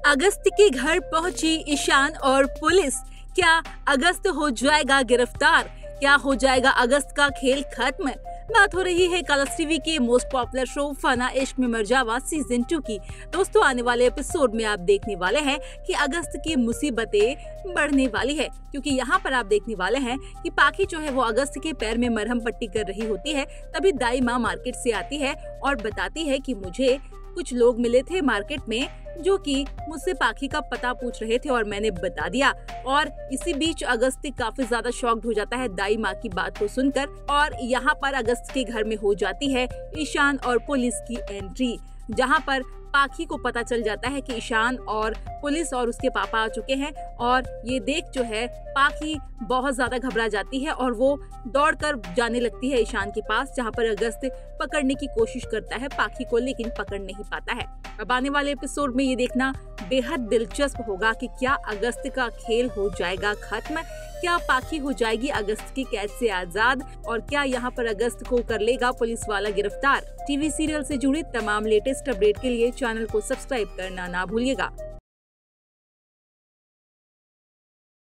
अगस्त के घर पहुंची ईशान और पुलिस। क्या अगस्त हो जाएगा गिरफ्तार? क्या हो जाएगा अगस्त का खेल खत्म? बात हो रही है कलर्स टीवी के most popular show Fanaa Ishq Mein मर जावा सीजन 2 की। दोस्तों, आने वाले एपिसोड में आप देखने वाले हैं कि अगस्त की मुसीबतें बढ़ने वाली है, क्योंकि यहाँ पर आप देखने वाले हैं कि पाखी जो है वो अगस्त के पैर में मरहम पट्टी कर रही होती है। तभी दाई माँ मार्केट से आती है और बताती है कि मुझे कुछ लोग मिले थे मार्केट में जो कि मुझसे पाखी का पता पूछ रहे थे और मैंने बता दिया। और इसी बीच अगस्त काफी ज्यादा शॉक्ड हो जाता है दाई माँ की बात को सुनकर, और यहाँ पर अगस्त के घर में हो जाती है ईशान और पुलिस की एंट्री, जहाँ पर पाखी को पता चल जाता है कि ईशान और पुलिस और उसके पापा आ चुके हैं। और ये देख जो है पाखी बहुत ज्यादा घबरा जाती है और वो दौड़कर जाने लगती है ईशान के पास, जहाँ पर अगस्त पकड़ने की कोशिश करता है पाखी को, लेकिन पकड़ नहीं पाता है। अब आने वाले एपिसोड में ये देखना बेहद दिलचस्प होगा कि क्या अगस्त का खेल हो जाएगा खत्म, क्या पाखी हो जाएगी अगस्त की कैद से आजाद, और क्या यहाँ पर अगस्त को कर लेगा पुलिस वाला गिरफ्तार। टीवी सीरियल से जुड़ी तमाम लेटेस्ट अपडेट के लिए चैनल को सब्सक्राइब करना ना भूलिएगा।